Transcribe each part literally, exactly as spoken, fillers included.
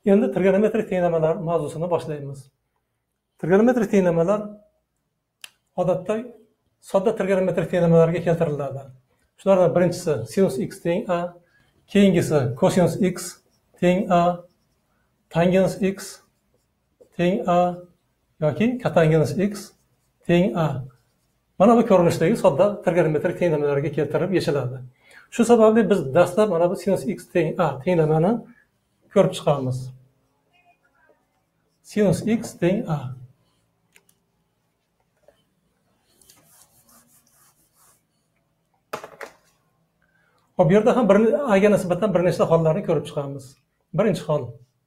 Endi trigonometrik tenglamalar mavzusini boshlaymiz. Trigonometrik tenglamalar odatda sodda trigonometrik tenglamalarga keltiriladi. Shulardan birinchisi sinus x teng a, keyingisi kosinus x teng a, tangens x teng a yoki kotangens x teng a. Mana bu ko'rinishdagi sodda trigonometrik tenglamalarga keltirib yechiladi. Shu sababli biz dastlab mana bu sinus x teng a tenglamani ko'rib chiqamiz. Sinus x teng a. Bu yerda ham bir a'ga nisbatan bir nechta hollarni ko'rib chiqamiz. Birinchi hol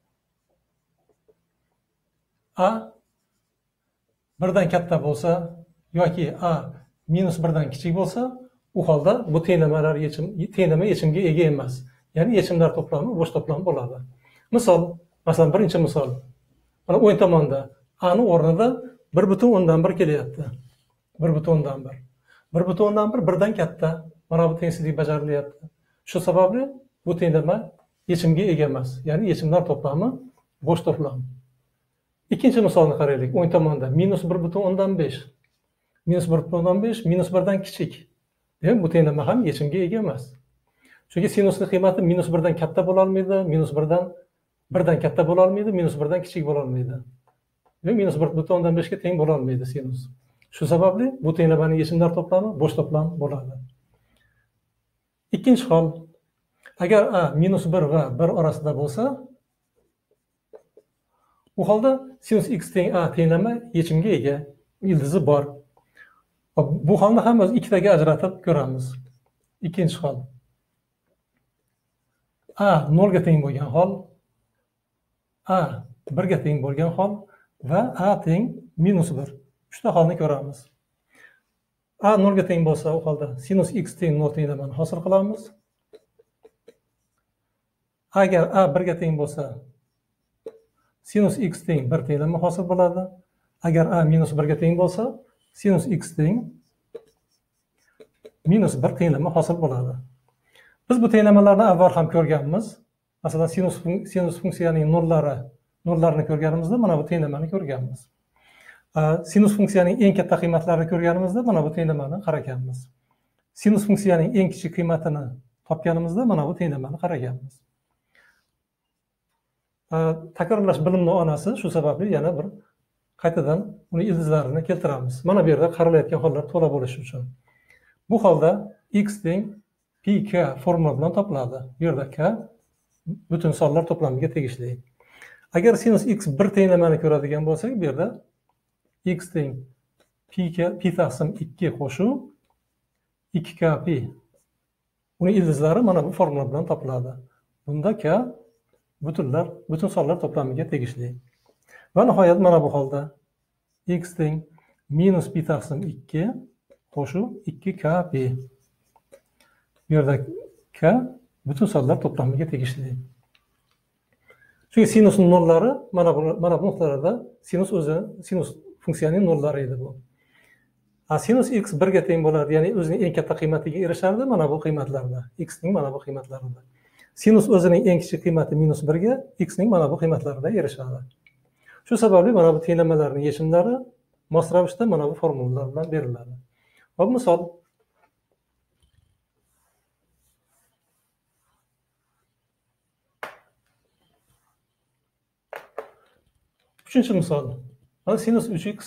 a birdan katta bo'lsa yoki a minus birdan kichik bo'lsa, u holda bu tenglamalar yechim tenglama yechimga ega emas. Ya'ni yechimlar to'plami bo'sh to'plam bo'ladi. Misol, masalan birinchi misol. Mana o'ng tomonda a ning o'rnida bir butun o'ndan bir kelyapti. bir butun o'ndan bir. bir butun o'ndan bir birdan katta. Mana bu tengsizlik bajarilyapti. Shu sababli bu tenglama yechimga ega emas. Ya'ni yechimlar to'plami bo'sh to'plam. Ikkinchi misolni qaraylik. O'ng tomonda minus bir butun o'ndan besh. minus bir butun o'ndan besh minus birdan kichik. Demak, bu tenglama ham yechimga ega emas. Chunki sinusning qiymati minus birdan katta bo'la olmaydi, minus birdan birdan katta bo'la olmaydi, minus birdan kichik bo'la olmaydi. Demak, minus bir butun o'ndan besh ga teng bo'la olmaydi sinus. Shu sababli bu tenglamaning yechimlar to'plami bo'sh to'plam bo'ladi. Ikkinchi hol, agar a minus bir va bir orasida bo'lsa, u holda sinus x teng a tenglama yechimga ega, ildizi bor. Bu holni ham o'z ikkitaga ajratib ko'ramiz. Ikkinchi hol. A nol ga teng bo'lgan hol, a bir ga teng bo'lgan hol va a teng minus bir. Uchta holni ko'ramiz. A nol ga teng bo'lsa, u holda sinus x teng nol tenglamani hosil qilamiz. Agar a bir ga teng bo'lsa, sinus x teng bir tenglama hosil bo'ladi. Agar a minus bir ga teng bo'lsa, sinus x teng minus bir tenglama hosil bo'ladi. Biz bu tenglamalarni avval ham ko'rganmiz. Masalan, sinus sinus funksiyaning nullari, nollarni ko'rganimizda mana bu tenglamani ko'rganmiz. Sinus funksiyaning eng katta qiymatlarini ko'rganimizda mana bu tenglamani qaraganmiz. Sinus funksiyaning eng kichik qiymatini topganimizda mana bu tenglamani qaraganmiz. Takrorlash bilimning onasi, shu sababli yana bir qaytadan uni ildizlarini keltiramiz. Mana bu yerda qaralayotgan hollar to'la bo'lishi uchun. Bu holda x teng pi k formula bilan topiladi. Bu yerda k butun sonlar to'plamiga tegishli. Agar sinus x bir tenglamani ko'radigan bo'lsak, bu yerda x teng pi k pi taqsim ikki qo'shuv ikki k pi. Uni ildizlari mana bu formula bilan topiladi. Bunda k butunlar, butun sonlar to'plamiga tegishli. Va nihoyat mana bu holda x teng minus pi taqsim ikki qo'shuv ikki k pi. Bu yerda k butun sonlar to'plamiga tegishli. Chunki sinusning nullari mana bu mana bu nuqtalarda sinus o'zi sinus funksiyaning nullari edi bu. A sinus x bir ga teng bo'ladi, ya'ni o'zining eng katta qiymatiga erishardi mana bu qiymatlarda. X ning mana bu qiymatlarida. Sinus o'zining eng kichik qiymati minus bir ga, x ning mana bu qiymatlarida erishadi. Shu sababli mana bu tenglamalarning yechimlari mos ravishda mana bu formulalar bilan beriladi. Hop, misol uchinchi misol. Mana sinus uch x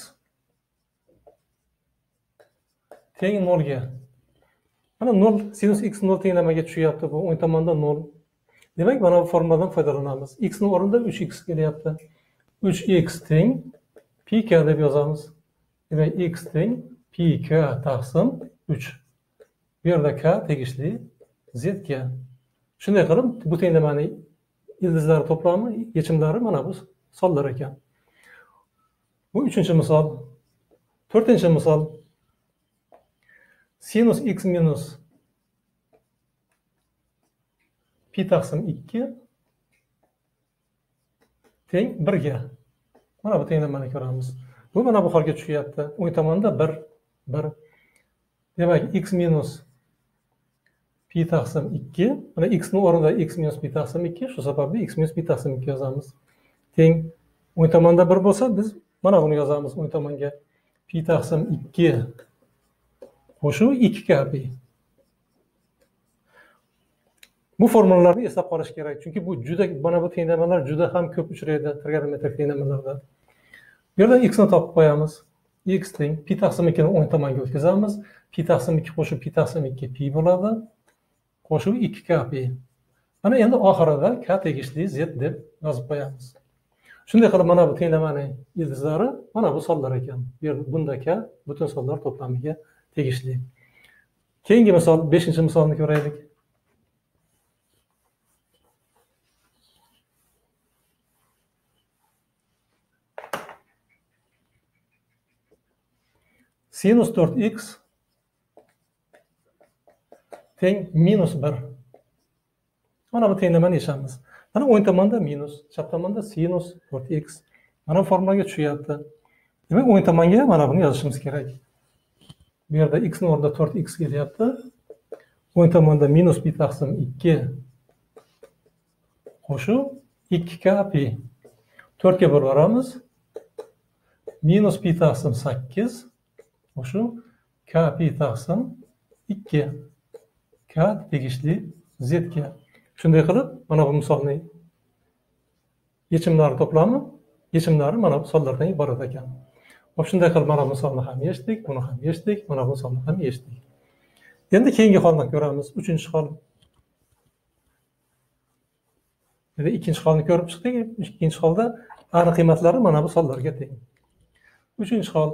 teng nol ga. Mana nol sinus x nol tenglamaga tushyapti, bu o'ng tomonda nol. Demak, mana bu formuladan foydalanamiz. X ning o'rnida uch x kelyapti. uch x teng pi k deb yozamiz. Demak, x teng pi k taqsim uch. Bu yerda k tegishli z ga. Shunday qilib, bu tenglamaning ildizlari to'plami, yechimlari mana bu sonlar ekan. Bu uchinchi misol. To'rtinchi misol. Sinus x minus pi taqsim ikki teng bir ga. Mana bu tenglamani ko'ramiz. Bu mana bu holga tushyapti. O'ng tomonda bir, bir. Demak, x minus pi taqsim ikki. Mana x ni o'rnida x minus pi taqsim ikki. Shu sababli x minus pi taqsim ikki yozamiz. Teng o'ng tomonda bir bo'lsa, biz mana buni yozamiz o'ng tomonga. Pi taqsim ikki qo'shuv ikki k pi. Bu formulalarni eslab qolish kerak. Chunki bu juda mana bu tenglamalar juda ham ko'p uchraydi trigonometrik tenglamalarda. Bu yerdan x ni topib qo'yamiz. X teng pi taqsim ikki ni o'ng tomonga o'tkazamiz. Pi taqsim ikki qo'shib pi taqsim ikki pi bo'ladi. Qo'shuv ikki k pi. Mana endi oxirida k tegishli z deb yozib qo'yamiz. Shunday qilib mana bu tenglamaning ildizlari mana bu sonlar ekan. Bu yerda bunda k butun sonlar to'plamiga tegishli. Keyingi misol beshinchi misolni ko'raylik. Sinus to'rt x teng minus bir. Mana bu tenglamani yechamiz. Mana o'ng tomonda minus, chap tomonda sinus to'rt x. Mana formulaga tushyapti. Demak, o'ng tomonga mana buni yozishimiz kerak. Bu yerda x ni o'rnida to'rt x kelyapti. O'ng tomonda minus pi taqsim ikki qo'shuv ikki k pi. to'rt ga bo'lib o'ramiz. Minus pi taqsim sakkiz qo'shuv k pi taqsim ikki. K tegishli z ga. Shunday qilib, mana bu misolning yechimlari to'plami, yechimlari mana bu misollardan iborat ekan. Xo'p, shunday qilib mana bu misolni ham yechdik, buni ham yechdik, mana bu misolni ham yechdik. Endi keyingi holni ko'ramiz, uchinchi hol. Endi ikkinchi holni ko'rib chiqdik. Ikkinchi holda aniq qiymatlari mana bu misollarga teng. Uchinchi hol.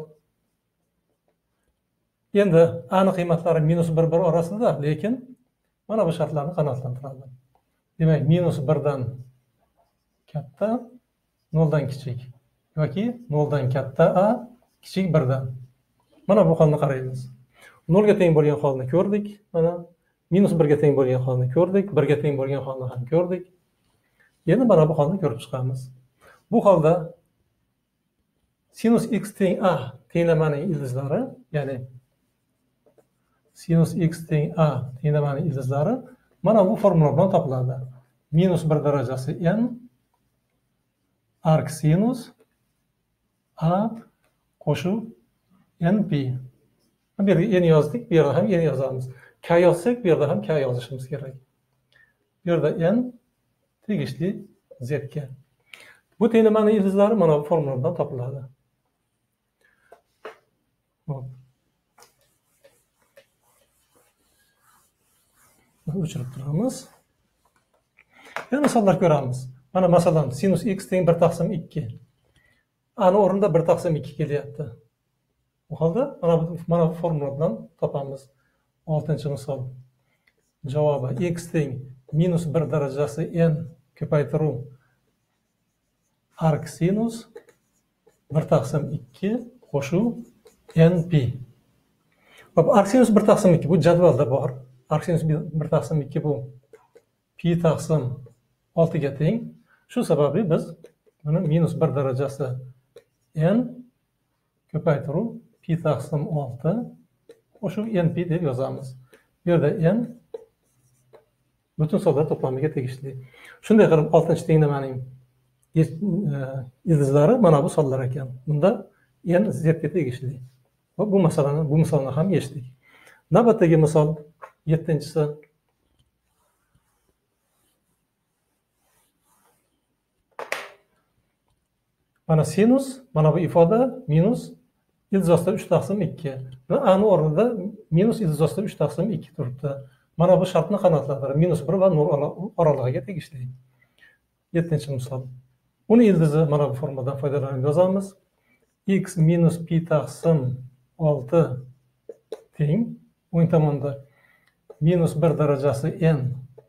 Endi aniq qiymatlari minus bir bir orasida, lekin mana bu shartlarni qanoatlantiradi. Demak, minus birdan katta, noldan kichik yoki noldan katta a kichik birdan. Mana bu holni qaraymiz. nolga teng bo'lgan holni ko'rdik. Mana minus birga teng bo'lgan holni ko'rdik, birga teng bo'lgan holni ham ko'rdik. Endi mana bu holni ko'rib chiqamiz. Bu holda sinus x teng a tenglamaning ildizlari, ya'ni sinus x teng a tenglamaning ildizlari mana bu formula bilan topiladi. Minus bir darajasi n arc sinus a qo'shuv n pi. Bu yerga n yozdik, bu yerda ham n yozamiz. K yozsak, bu yerda ham k yozishimiz kerak. Bu yerda n tegishli z ga. Bu tenglamaning ildizlari mana bu formula bilan topiladi. O'chirib turamiz. Yana misollar ko'ramiz. Mana masalan sinus x teng bir taqsim ikki. Ani o'rnida bir taqsim ikki kelyapti. Bu holda mana bu mana bu formula bilan topamiz. oltinchi misol. Javobi x teng minus bir darajasi n ko'paytiruv arc sinus bir taqsim ikki qo'shuv n pi. Hop, arc sinus bir taqsim ikki bu jadvalda bor. Arc sinus bir taqsim ikki bu pi taqsim olti ga teng. Shu sababli biz buni minus bir darajasi n ko'paytiruv pi taqsim olti qo'shuv n pi deb yozamiz. Bu yerda n butun sonlar to'plamiga tegishli. Shunday qilib oltinchi tenglamaning ildizlari mana bu sonlar ekan. Bunda n z ga tegishli. Bu masalani, bu misolni ham yechdik. Navbatdagi misol yettinchisi. Mana sinus, mana bu ifoda minus ildiz ostida uch taqsim ikki. Va ani o'rnida minus ildiz ostida uch taqsim ikki turibdi. Mana bu shartni qanoatlantiradi. minus bir va nol oralig'iga tegishli. yettinchi misol. Uni ildizi mana bu formuladan foydalanib yozamiz. X minus pi taqsim olti teng o'ng tomonda minus bir darajasi n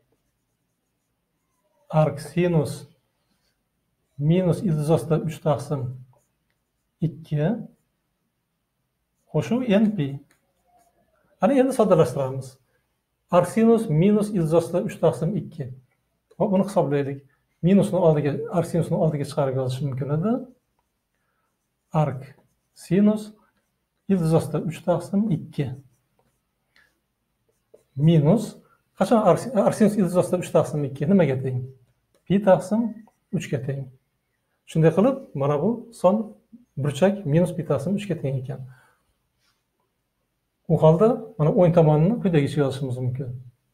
arc sinus minus ildiz ostida uch taqsim ikki qo'shuv n pi. Ana endi soddalashtiramiz. Arc sinus minus ildiz ostida uch taqsim ikki. Hop, buni hisoblaylik. Minusni oldiga, arc sinusni oldiga chiqarib yozish mumkin edi. Arc sinus ildiz ostida uch taqsim ikki minus Qachon arcsinus ildiz ostida uch taqsim ikki nimaga teng? Pi taqsim uch ga teng. Shunday qilib, mana bu son burchak minus pi taqsim uch ga teng ekan. U holda mana o'ng tomonni quyidagicha yozishimiz mumkin.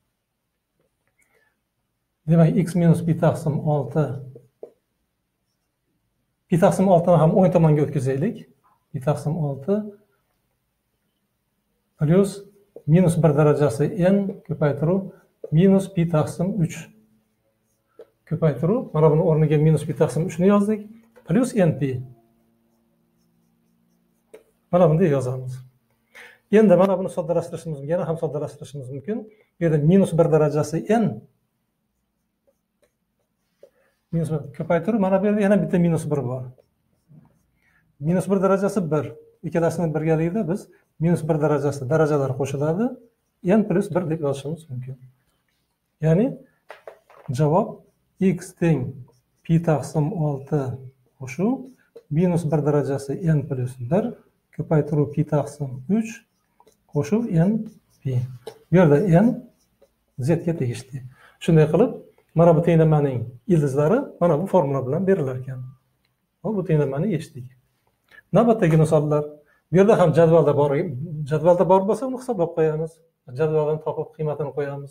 Demak, x minus pi taqsim olti. Pi taqsim oltini ham o'ng tomonga o'tkazaylik. Pi taqsim olti plus minus bir darajasi n ko'paytiruv minus pi taqsim uch ko'paytiruv. Mana buni o'rniga minus pi taqsim uchni yozdik. Plus np. Mana bunday yozamiz. Endi mana buni soddalashtirishimiz mumkin, yana ham soddalashtirishimiz mumkin. Bu yerda minus bir darajasi n minus bir ko'paytiruv, mana bu yerda yana bitta minus bir bor. Minus bir darajasi bir. Ikkalasini birgalikda biz minus bir darajasi darajalar qo'shiladi. N plus bir deb yozishimiz mumkin. Ya'ni javob x teng pi taqsim olti qo'shuv minus bir darajasi n plus bir ko'paytiruv pi taqsim uch qo'shuv n pi. Bu yerda n z ga tegishli. Shunday qilib, mana bu tenglamaning ildizlari mana bu formula bilan berilar ekan. Bu tenglamani yechdik. Navbatdagi misollar. Bu yerda ham jadvalda bor, jadvalda bor bo'lsa, uni hisoblab qo'yamiz. Jadvaldan topib qiymatini qo'yamiz.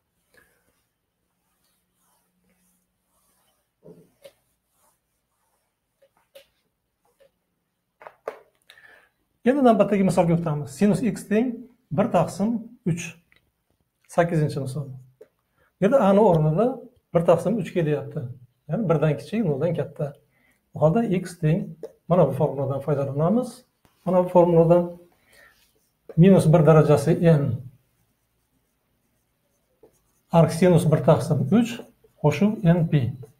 Endi navbatdagi misolga o'tamiz. Sinus x teng bir taqsim uch. sakkizinchi misol. Bu yerda a ning o'rnida bir taqsim uch kelyapti. Ya'ni birdan kichik, noldan katta. Bu holda x teng mana bu formuladan foydalanamiz. Mana bu formuladan minus bir darajasi n arcsinus bir taqsim uch qo'shuv np.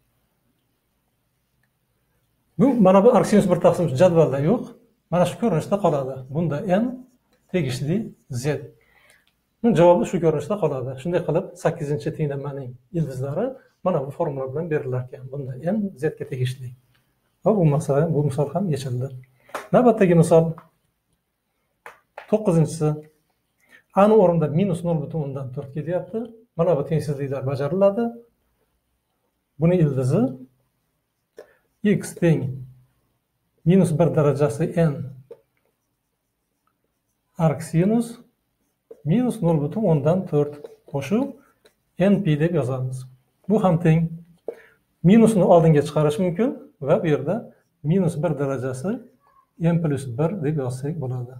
Bu mana bu arcsinus bir taqsim uch jadvalda yo'q. Mana shu ko'rinishda qoladi. Bunda n tegishli z. Javobi shu ko'rinishda qoladi. Shunday qilib, sakkizinchi tenglamaning ildizlari mana bu formula bilan berilar ekan. Bunda n z ga tegishli. Va bu masala, bu misol ham yechildi. Navbatdagi misol to'qqizinchisi. A ning o'rnida minus nol butun o'ndan to'rt kelyapti. Mana bu tengsizliklar bajariladi. Buni ildizi x teng minus bir darajasi n arcsinus minus nol butun o'ndan to'rt qo'shuv np deb yozamiz. Bu ham teng. Minusni oldinga chiqarish mumkin va bu yerda minus bir darajasi n plus bir deb yozsak bo'ladi.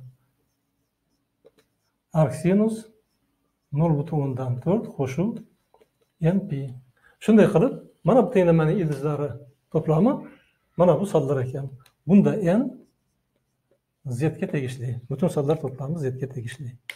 Arcsinus nol butun o'ndan to'rt qo'shuv np. Shunday qilib, mana bu tenglamaning ildizlari to'plami mana bu sonlar ekan. Bunda n z ga tegishli. Butun sonlar to'plami z ga tegishli.